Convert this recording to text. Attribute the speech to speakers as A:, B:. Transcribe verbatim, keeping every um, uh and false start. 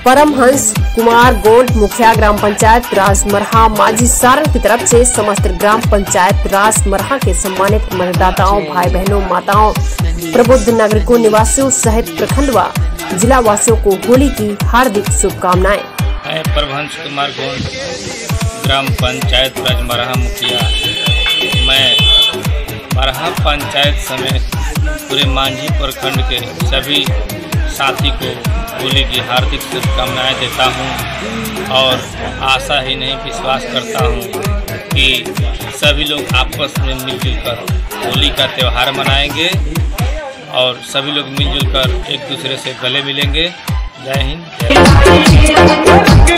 A: परमहंस कुमार गोंड मुखिया ग्राम पंचायत राजमरहा माझी सारण की तरफ से समस्त ग्राम पंचायत राजमरहा के सम्मानित मतदाताओं, भाई बहनों, माताओं, प्रबुद्ध नागरिकों, निवासियों सहित प्रखंड व जिला वासियों को होली की हार्दिक शुभकामनाएं।
B: मैं परमहंस कुमार गोंड ग्राम पंचायत राजमरहा मुखिया, मैं मरहा पंचायत समेत पूरे मांझी प्रखंड के सभी साथी को होली की हार्दिक शुभकामनाएं देता हूं और आशा ही नहीं विश्वास करता हूं कि सभी लोग आपस में मिलजुल कर होली का त्यौहार मनाएंगे और सभी लोग मिलजुल कर एक दूसरे से गले मिलेंगे। जय हिंद, जय भारत।